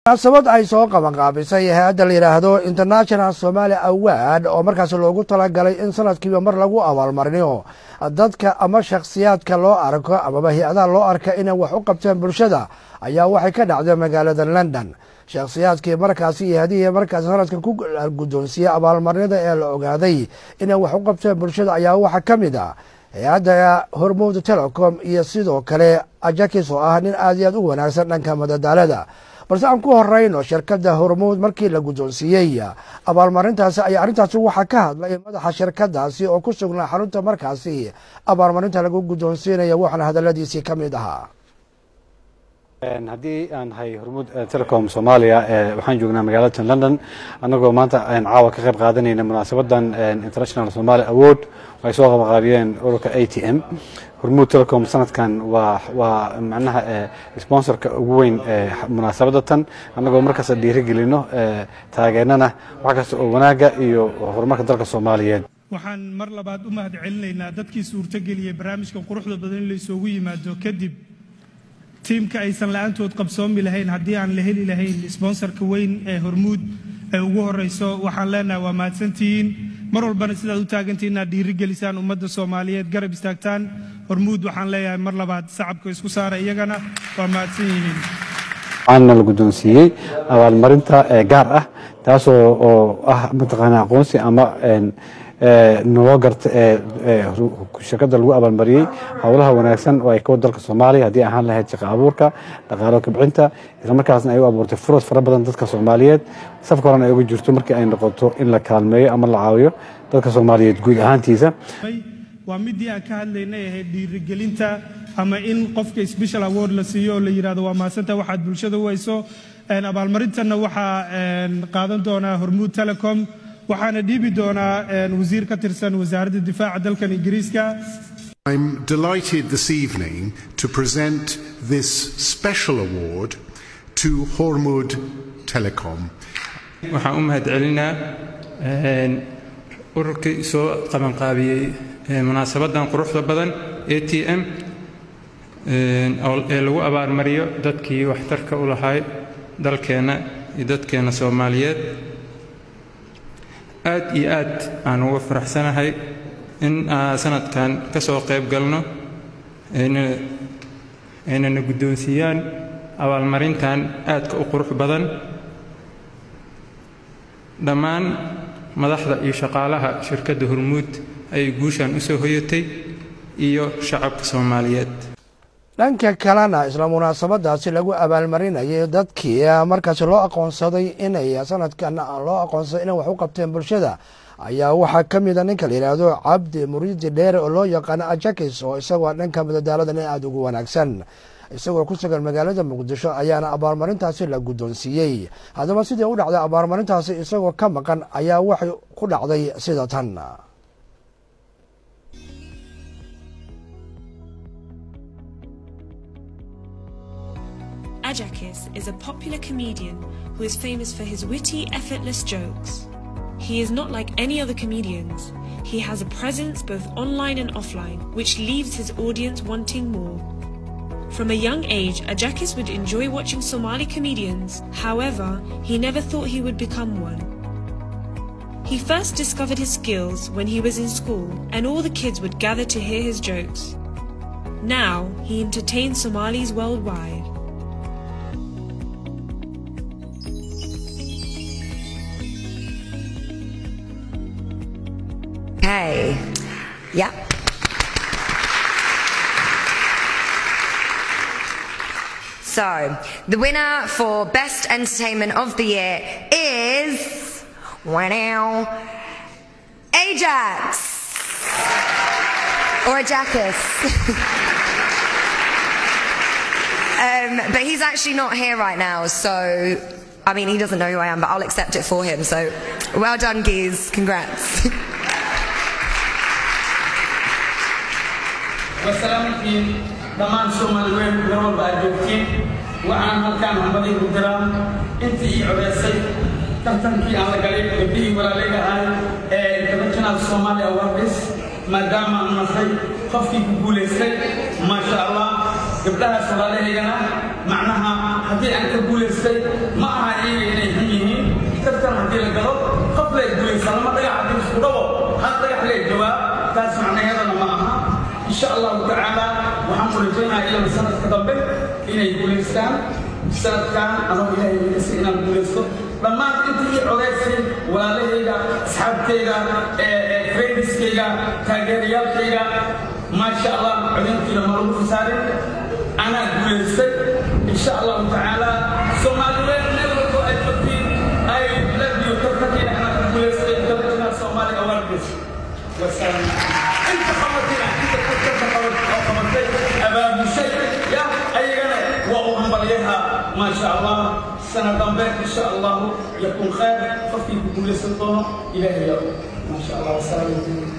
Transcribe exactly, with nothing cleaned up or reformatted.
sabad ay soo qaban qaabisay hay'adda la yiraahdo International Somali Award oo markaas loogu talagalay in sanadkiiba mar lagu abaalmarino dadka ama shakhsiyaadka loo arko ama hay'adaha loo arka inay wax u qabtaan bulshada ayaa waxay ka dhacday magaalada London. shakhsiyaadkii markaas iyo hadiye markaas sanadkan ku guddoonsiiyay abaalmarinada ee la ogaaday inay wax u qabtaan bulshada ayaa waxa kamid ah hay'adda Hormuud Telecom iyo sidoo kale Ajakis oo ah nin aad iyo aad u wanaagsan dhanka madadaalada. balse aan ku horeyno shirkadda Hormuud markii la guddoonsiiyay abaalmarintaasi ayaa arrintaasi waxa ka hadlay madaxa shirkaddaasi oo ku sugnaa xarunta markaasi abaalmarinta lagu guddoonsiinayo waxaana hadaladiisii ka mid ahaa. haddii aan hay Hormuud Telecom Soomaaliya waxaan joognaa magaalada London anagoo maanta aan caawa ka qayb qaadanayna munaasabadan International Somali Award ay soo qabanqaabiyeen ururka A T M. Hormuud Telecom sanadkan waa waa macnaha sponsorka ugu weyn munaasabadatan anagoo markaas dhiirigelino taageernana wax kasta oo wanaaga iyo horumarka dalka Soomaaliyeed. waxaan mar labaad u mahad celinaynaa dadkii suurtageliyay barnaamijka quruxda badan in la isugu yimaado kadib tiimka aysan la'aantood qabsoomi lahayn haddii aan la heli lahayn sponsorka weyn ee Hormuud ee ugu horeyso waxaan leenahay waa mahadsantihiin mar walbana sidaad u taagantihiin inaad dhiirigelisaan ummadda Soomaaliyeed garab istaagtaan Hormuud waxaan leeyahay mar labaad shacabka isku saara iyagana waa mahadsan yihiin. waxaan la guddoonsiiyay abaalmarinta gaar ah taasoo oo ah mataqaanaa aqoonsi ama noo garta shirkadda lagu abaalmariyay hawlaha wanaagsan oo ay ka wada dalka Soomaaliya haddii ahaan lahayd shaqo abuurka dhaqaale kobcinta isla markaasna ay u abuurtay fursad fara badan dadka Soomaaliyeed safka horena ay ugu jirto markii ay noqoto in la kaalmeeyo ama la caawiyo dadka Soomaaliyeed guud ahaantiisa. waa midii aan ka hadlaynay ahayd dhiirigelinta ama in qofka special award la siiyo oo la yiraahdo waa maasanta waxaad bulshada u hayso abaalmarintana waxaa qaadan doonaa Hormuud Telecom waxaana dhiibi doonaa wasiir ka tirsan wasaaradda difaaca dalkan Ingiriiska. I'm delighted this evening to present this special award to Hormuud Telecom. waxaan u mahad celinaa ururkii soo qaban qaabiyay munaasabadan quruxda badan A T M ee lagu abaalmariyo dadkii waxtarka u lahayd dalkeena iyo dadkeena Soomaaliyeed. aad iyo aad aan ugu faraxsanahay in sanadkan ka soo qayb galno inayna guddoonsiiyaan abaalmarintan aadka u qurux badan dhammaan madaxda iyo shaqaalaha shirkadda Hormuud ay guushan u soo hoyatay iyo shacabka Soomaaliyeed. dhanka kalena isla munaasabadaasi lagu abaalmarinayay dadkii markaas loo aqoonsaday inay sanadkan loo aqoonsaday inay wax u qabteen bulshada ayaa waxa kamid ah ninka la yiraahdo Cabdi Muriidi Dheere oo loo yaqaan Ajakis oo isagoo dhanka madadaalada aad ugu wanaagsan isagoo ku sugan magaalada Muqdisho ayaana abaalmarintaasi la guddoonsiiyay. haddaba sidii u dhacday abaalmarintaasi isagoo ka maqan ayaa waxay ku dhacday sida tan. Ajakis is a popular comedian who is famous for his witty, effortless jokes. He is not like any other comedians. He has a presence both online and offline, which leaves his audience wanting more. From a young age, Ajakis would enjoy watching Somali comedians. However, he never thought he would become one. He first discovered his skills when he was in school, and all the kids would gather to hear his jokes. Now, he entertains Somalis worldwide. Hey, yeah. So, the winner for Best Entertainment of the Year is... wow, Ajax! Or Ajakis. um, but he's actually not here right now, so... I mean, he doesn't know who I am, but I'll accept it for him. So, well done, Gies. Congrats. وسلامتين دمان سومالي وين نور باجوكين وعن هالكان همبدي قدران انت اي عباسي تمتنكي على قليل بدي ولا ليلة هاي تمكنا الصومالي أوردس ما دام النصي خفي بقوليسي ما شاء الله قبلها صلاة هيجنا معناها هدي أنت بقوليسي ما لما ضيع عبد الصدوة هذا ضيع ليه جواب تسمع هذا معها إن شاء الله تعالى وحنقول لنا إلى السنة كتبت إلى يقول الإسلام السنة كان أنا إلى يسيرنا نقول الصدق لما أنت عرفتي ولا ليه أصحاب كذا فريندز كذا تاجريال كذا ما شاء الله علمت لما ربنا ساري أنا أقول الصدق إن شاء الله تعالى ثم أقول نبغى أجبتي أي بلاد يتفقين أنا أقول الصدق تبغى الصومالي أوردس والسلام أنت خبرتنا أنت كنت خبرت أبا بشيء يا أيها وأهم بليها ما شاء الله سنة قبل إن شاء الله يكون خير ففي كل سلطة إلى اليوم ما شاء الله والسلام عليكم